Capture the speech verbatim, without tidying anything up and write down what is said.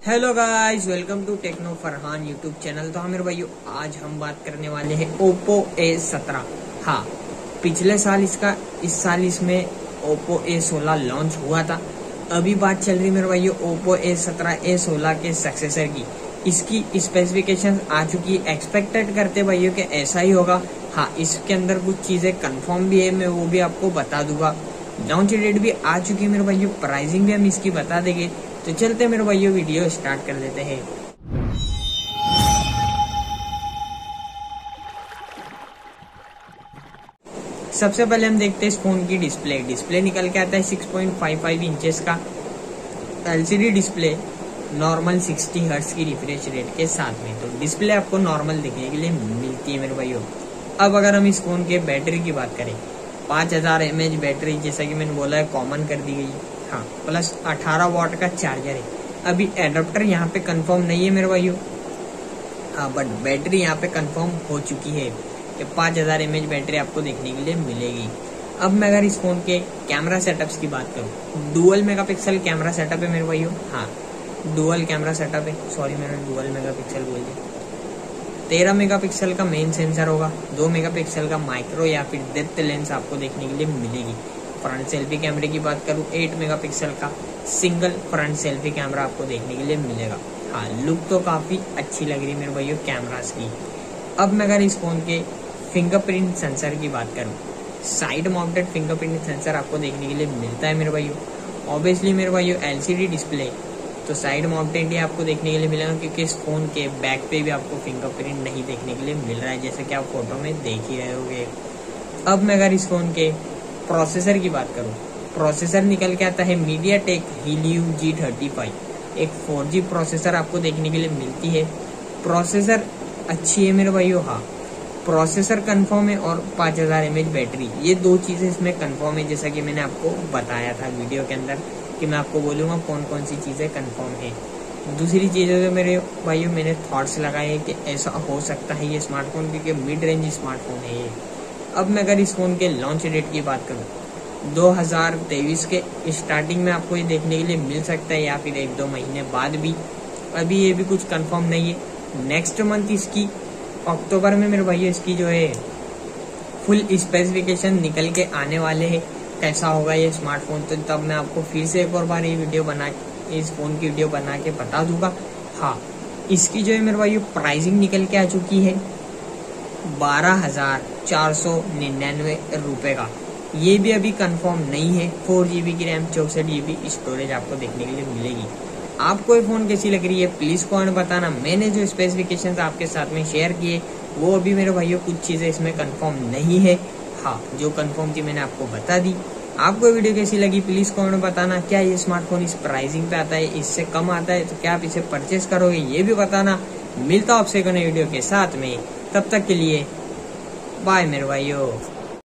Hello guys, welcome to techno Farhan YouTube channel. तो हाँ मेरे भाइयों, आज हम बात करने वाले हैं ओप्पो ए सत्रह। हाँ, पिछले साल इसका इस साल इसमें ओप्पो ए सोलह लॉन्च हुआ था। अभी बात चल रही मेरे भाइयों ओप्पो ए सत्रह ए सोलह के सक्सेसर की। इसकी स्पेसिफिकेशन आ चुकी है। एक्सपेक्टेड करते भाइयों कि ऐसा ही होगा। हाँ, इसके अंदर कुछ चीजें कंफर्म भी है, मैं वो भी आपको बता दूंगा। लॉन्च डेट भी आ चुकी है मेरे भाइयों, प्राइसिंग भी हम इसकी बता देंगे। तो चलते मेरे भाइयों वीडियो स्टार्ट कर लेते हैं। सबसे पहले हम देखते हैं इस फोन की डिस्प्ले। डिस्प्ले निकल के आता है six point five five inches का LCD display, normal sixty hertz की रिफ्रेश रेट के साथ में। तो डिस्प्ले आपको नॉर्मल देखने के लिए मिलती है मेरे भाइयों। अब अगर हम इस फोन के बैटरी की बात करें, पांच हजार एम एच बैटरी जैसा कि मैंने बोला है कॉमन कर दी गई। हाँ, प्लस अठारह वाट का चार्जर है। अभी एडाप्टर यहाँ पे कंफर्म नहीं है मेरे भाइयों। हाँ, बट बैटरी यहाँ पे कंफर्म हो चुकी है कि पांच हजार एम एच बैटरी आपको देखने के लिए मिलेगी। अब मैं अगर इस फोन के कैमरा सेटअप्स की बात करूँ, डुअल मेगापिक्सल कैमरा सेटअप है मेरे भाइयों। हाँ, डुअल कैमरा सेटअप है, सॉरी मैंने डुअल मेगापिक्सल बोल दिया। तेरह मेगापिक्सल का मेन सेंसर होगा, दो मेगापिक्सल का माइक्रो या फिर डेप्थ लेंस आपको देखने के लिए मिलेगी। फ्रंट सेल्फी कैमरे की बात करूँ, आठ मेगापिक्सल का सिंगल फ्रंट सेल्फी कैमरा आपको देखने के लिए मिलेगा। हाँ, लुक तो काफी अच्छी लग रही है मेरे भाइयों कैमरास की। अब मैं अगर इस फोन के फिंगरप्रिंट सेंसर की बात करूँ, साइड माउंटेड फिंगरप्रिंट सेंसर आपको देखने के लिए मिलता है मेरे भाइयों। ऑब्वियसली मेरे भाइयों एलसीडी डिस्प्ले तो साइड माउंटेड ही आपको देखने के लिए मिलेगा, क्योंकि इस फोन के बैक पे भी आपको फिंगरप्रिंट नहीं देखने के लिए मिल रहा है, जैसे कि आप फोटो में देख ही रहे होगे। अब मैं अगर इस फोन के प्रोसेसर की बात करूं, प्रोसेसर निकल के आता है MediaTek Helio G thirty five, एक फोर जी प्रोसेसर आपको देखने के लिए मिलती है। प्रोसेसर अच्छी है मेरे भाइयों। हाँ, प्रोसेसर कंफर्म है और पांच हजार एम एच बैटरी, ये दो चीजें इसमें कंफर्म है, जैसा कि मैंने आपको बताया था वीडियो के अंदर कि मैं आपको बोलूंगा कौन कौन सी चीजें कंफर्म है। दूसरी चीजें तो मेरे भाइयों मैंने थॉट्स लगाए हैं कि ऐसा हो सकता है ये स्मार्टफोन, क्योंकि मिड रेंज स्मार्टफोन है ये। अब मैं अगर इस फोन के लॉन्च डेट की बात करूं, दो हज़ार तेईस के स्टार्टिंग में आपको ये देखने के लिए मिल सकता है, या फिर एक दो महीने बाद भी। अभी ये भी कुछ कंफर्म नहीं है। नेक्स्ट मंथ इसकी अक्टूबर में मेरे भाइयों इसकी जो है फुल स्पेसिफिकेशन निकल के आने वाले हैं। कैसा होगा ये स्मार्टफोन, तो तब मैं आपको फिर से एक और बार ये वीडियो बना इस फोन की वीडियो बना के बता दूंगा। हाँ, इसकी जो है मेरे भाइयों प्राइसिंग निकल के आ चुकी है बारह हजार चार सौ निन्यानवे रुपए का। ये भी अभी कंफर्म नहीं है। फोर जीबी की रैम, चौसठ जीबी स्टोरेज आपको देखने के लिए मिलेगी। आपको ये फोन कैसी लग रही है प्लीज कमेंट बताना। मैंने जो स्पेसिफिकेशंस आपके साथ में शेयर किए वो अभी मेरे भाइयों कुछ चीजें इसमें कंफर्म नहीं है। हाँ, जो कंफर्म थी मैंने आपको बता दी। आपको वीडियो कैसी लगी प्लीज कमेंट बताना। क्या ये स्मार्टफोन इस प्राइसिंग पे आता है, इससे कम आता है, तो क्या आप इसे परचेस करोगे ये भी बताना। मिलता हूं आपसे एक नई वीडियो के साथ में, तब तक के लिए बाय मेरे भाइयों।